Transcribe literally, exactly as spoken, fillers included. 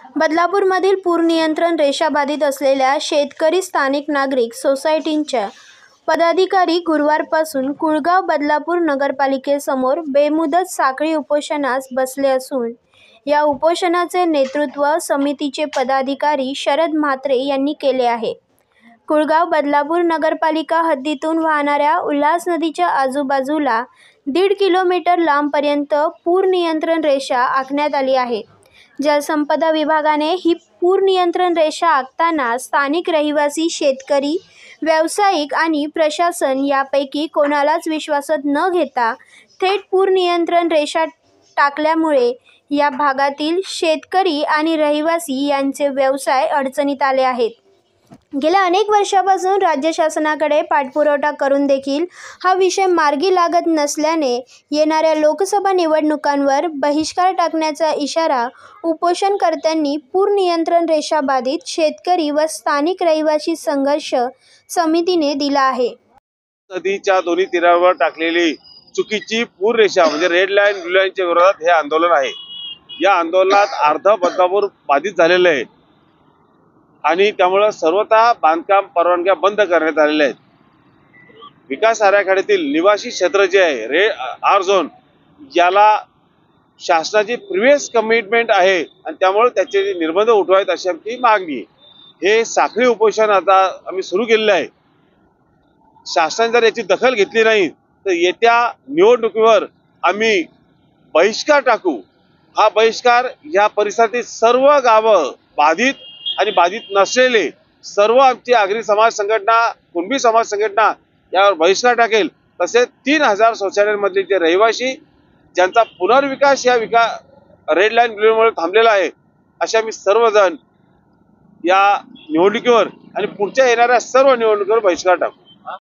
बदलापूरमधील पूर नियंत्रण रेषा बाधित असलेल्या शेतकरी स्थानिक नागरिक सोसायटींच्या पदाधिकारी गुरुवारपासून कुळगाव बदलापूर नगरपालिकेसमोर बेमुदत साखळी उपोषणास बसले असून या उपोषणाचे नेतृत्व समितीचे पदाधिकारी शरद म्हात्रे यांनी केले आहे। कुळगाव बदलापूर नगरपालिका हद्दीतून वाहणाऱ्या उल्हास नदीच्या आजूबाजूला दीड किलोमीटर लांबपर्यंत पूर नियंत्रण रेषा आखण्यात आली आहे। जलसंपदा विभागाने ही पूर नियंत्रण रेषा आखताना स्थानिक रहिवासी, शेतकरी, व्यावसायिक आणि प्रशासन यापैकी कोणालाच विश्वासात न घेता थेट पूर नियंत्रण रेषा टाकल्यामुळे या भागातील शेतकरी आणि रहिवासी यांचे व्यवसाय अडचणीत आले आहेत। गेल्या अनेक वर्षापासून राज्य शासनाकडे पाठपुरावा करून देखील हा विषय मार्गी लागत नसल्याने येणाऱ्या लोकसभा निवडणुकांवर बहिष्कार टाकण्याचा इशारा उपोषणकर्त्यांनी पूर नियंत्रण रेषा बाधित शेतकरी व स्थानिक रहिवासी संघर्ष समितीने दिला आहे। नदीच्या दोन्ही तीरावर टाकलेली चुकीची पूर रेषा म्हणजे रेड लाईन ब्लू लाईनच्या विरोधात हे आंदोलन आहे। या आंदोलनात अर्ध बदलापूर बाधित झालेले आहे आणि त्यामुळे सर्वतः बांधकाम परवानग्या बंद करण्यात आलेल्या आहेत। विकास आराखड्यातील निवासी क्षेत्र जे आहे रे आर झोन याला शासनाची प्रिव्हियस कमिटमेंट आहे आणि त्यामुळे त्याचे निर्बंध उठवावेत अशी आमची मागणी आहे। हे साखळी उपोषण आता आम्ही सुरू केलेलं आहे। शासनाने जर याची दखल घेतली नाही तर येत्या निवडणुकीवर आम्ही बहिष्कार टाकू। हा बहिष्कार या परिसरातील सर्व गावं बाधित आणि बाधित नसलेले सर्व आमची आगरी समाज संघटना, कुणबी समाज संघटना यावर बहिष्कार टाकेल। तसेच तीन हजार सोसायट्यांमधले जे रहिवासी ज्यांचा पुनर्विकास या विका रेड लाईन ब्लूमुळे थांबलेला आहे असे आम्ही सर्वजण या निवडणुकीवर आणि पुढच्या येणाऱ्या सर्व निवडणुकीवर बहिष्कार टाकू।